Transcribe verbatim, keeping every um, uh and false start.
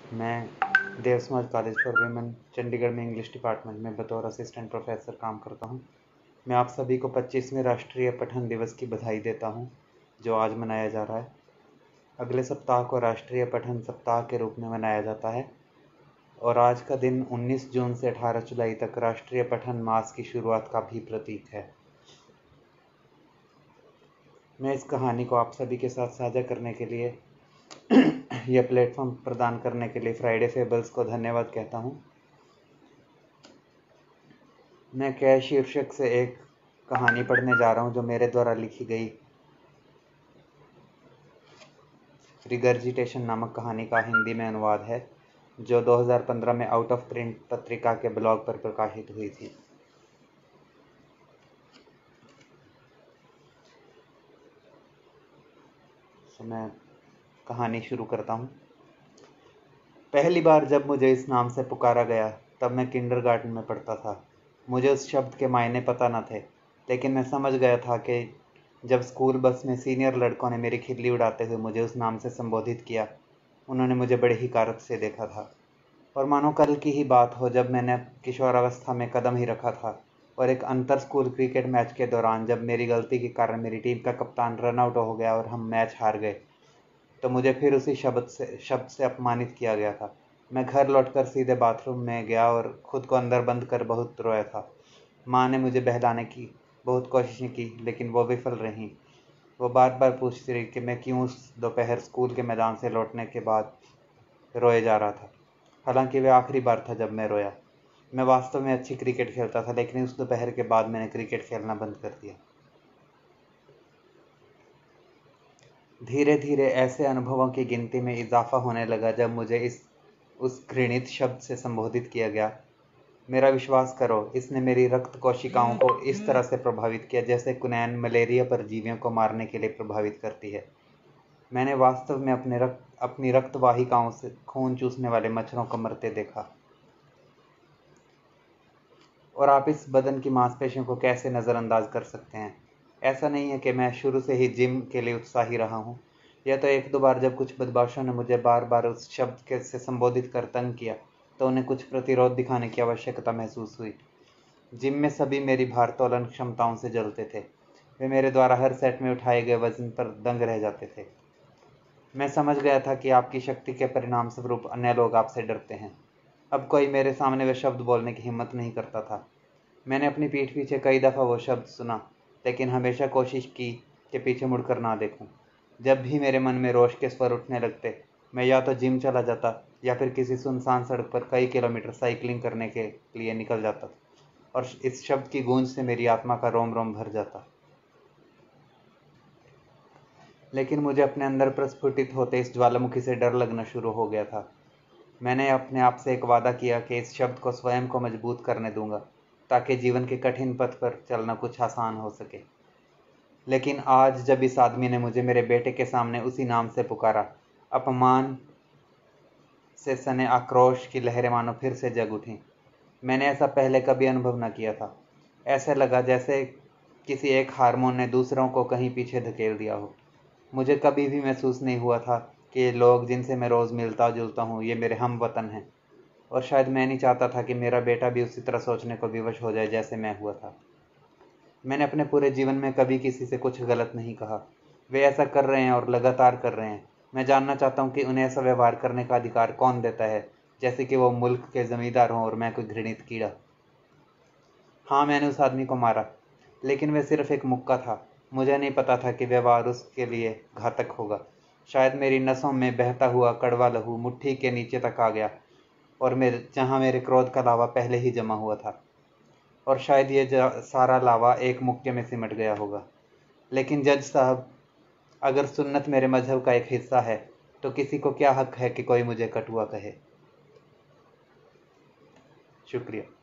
मैं देव समाज college for women Chandigarh में इंग्लिश डिपार्टमेंट में बतौर असिस्टेंट प्रोफेसर काम करता हूँ। मैं आप सभी को पच्चीसवें राष्ट्रीय पठन दिवस की बधाई देता हूँ, जो आज मनाया जा रहा है। अगले सप्ताह को राष्ट्रीय पठन सप्ताह के रूप में मनाया जाता है और आज का दिन उन्नीस जून से अठारह जुलाई तक राष्ट्रीय पठन मास की शुरुआत का भी प्रतीक है। मैं इस कहानी को आप सभी के साथ साझा करने के लिए यह प्लेटफॉर्म प्रदान करने के लिए फ्राइडे फेबल्स को धन्यवाद कहता हूँ। मैं कै शीर्षक से एक कहानी पढ़ने जा रहा हूँ जो मेरे द्वारा लिखी गई रिगर्जिटेशन नामक कहानी का हिंदी में अनुवाद है, जो दो हज़ार पंद्रह में आउट ऑफ प्रिंट पत्रिका के ब्लॉग पर प्रकाशित हुई थी। तो मैं कहानी शुरू करता हूँ। पहली बार जब मुझे इस नाम से पुकारा गया तब मैं किंडरगार्टन में पढ़ता था। मुझे उस शब्द के मायने पता न थे, लेकिन मैं समझ गया था कि जब स्कूल बस में सीनियर लड़कों ने मेरी खिल्ली उड़ाते हुए मुझे उस नाम से संबोधित किया, उन्होंने मुझे बड़े हिकारत से देखा था। और मानो कल की ही बात हो जब मैंने किशोरावस्था में कदम ही रखा था और एक अंतर स्कूल क्रिकेट मैच के दौरान जब मेरी गलती के कारण मेरी टीम का कप्तान रन आउट हो गया और हम मैच हार गए, तो मुझे फिर उसी शब्द से शब्द से अपमानित किया गया था। मैं घर लौटकर सीधे बाथरूम में गया और खुद को अंदर बंद कर बहुत रोया था। माँ ने मुझे बहलाने की बहुत कोशिशें की, लेकिन वो विफल रहीं। वो बार बार पूछती रही कि मैं क्यों उस दोपहर स्कूल के मैदान से लौटने के बाद रोए जा रहा था। हालांकि वह आखिरी बार था जब मैं रोया। मैं वास्तव में अच्छी क्रिकेट खेलता था, लेकिन उस दोपहर के बाद मैंने क्रिकेट खेलना बंद कर दिया। धीरे धीरे ऐसे अनुभवों की गिनती में इजाफा होने लगा जब मुझे इस उस घृणित शब्द से संबोधित किया गया। मेरा विश्वास करो, इसने मेरी रक्त कोशिकाओं को इस तरह से प्रभावित किया जैसे कुनैन मलेरिया परजीवियों को मारने के लिए प्रभावित करती है। मैंने वास्तव में अपने रक्त अपनी रक्त वाहिकाओं से खून चूसने वाले मच्छरों को मरते देखा। और आप इस बदन की मांसपेशियों को कैसे नज़रअंदाज कर सकते हैं? ऐसा नहीं है कि मैं शुरू से ही जिम के लिए उत्साही रहा हूँ। यह तो एक दो बार जब कुछ बदमाशों ने मुझे बार बार उस शब्द के से संबोधित कर तंग किया, तो उन्हें कुछ प्रतिरोध दिखाने की आवश्यकता महसूस हुई। जिम में सभी मेरी भारोत्तोलन क्षमताओं से जलते थे। वे मेरे द्वारा हर सेट में उठाए गए वजन पर दंग रह जाते थे। मैं समझ गया था कि आपकी शक्ति के परिणाम स्वरूप अन्य लोग आपसे डरते हैं। अब कोई मेरे सामने वे शब्द बोलने की हिम्मत नहीं करता था। मैंने अपनी पीठ पीछे कई दफ़ा वो शब्द सुना, लेकिन हमेशा कोशिश की कि पीछे मुड़कर ना देखूं। जब भी मेरे मन में रोष के स्वर उठने लगते, मैं या तो जिम चला जाता या फिर किसी सुनसान सड़क पर कई किलोमीटर साइकिलिंग करने के लिए निकल जाता, और इस शब्द की गूंज से मेरी आत्मा का रोम रोम भर जाता। लेकिन मुझे अपने अंदर प्रस्फुटित होते इस ज्वालामुखी से डर लगना शुरू हो गया था। मैंने अपने आप से एक वादा किया कि इस शब्द को स्वयं को मजबूत करने दूंगा, ताकि जीवन के कठिन पथ पर चलना कुछ आसान हो सके। लेकिन आज जब इस आदमी ने मुझे मेरे बेटे के सामने उसी नाम से पुकारा, अपमान से सने आक्रोश की लहरें मानो फिर से जग उठीं। मैंने ऐसा पहले कभी अनुभव न किया था। ऐसे लगा जैसे किसी एक हार्मोन ने दूसरों को कहीं पीछे धकेल दिया हो। मुझे कभी भी महसूस नहीं हुआ था कि ये लोग जिनसे मैं रोज़ मिलता जुलता हूँ, ये मेरे हम वतन हैं, और शायद मैं नहीं चाहता था कि मेरा बेटा भी उसी तरह सोचने को विवश हो जाए जैसे मैं हुआ था। मैंने अपने पूरे जीवन में कभी किसी से कुछ गलत नहीं कहा। वे ऐसा कर रहे हैं और लगातार कर रहे हैं। मैं जानना चाहता हूँ कि उन्हें ऐसा व्यवहार करने का अधिकार कौन देता है, जैसे कि वो मुल्क के जमींदार हों और मैं कोई घृणित कीड़ा। हाँ, मैंने उस आदमी को मारा, लेकिन वह सिर्फ एक मुक्का था। मुझे नहीं पता था कि व्यवहार उसके लिए घातक होगा। शायद मेरी नसों में बहता हुआ कड़वा लहू मुट्ठी के नीचे तक आ गया, और मेरे जहाँ मेरे क्रोध का लावा पहले ही जमा हुआ था, और शायद ये सारा लावा एक मुक्के में सिमट गया होगा। लेकिन जज साहब, अगर सुन्नत मेरे मजहब का एक हिस्सा है, तो किसी को क्या हक है कि कोई मुझे कटुआ कहे? शुक्रिया।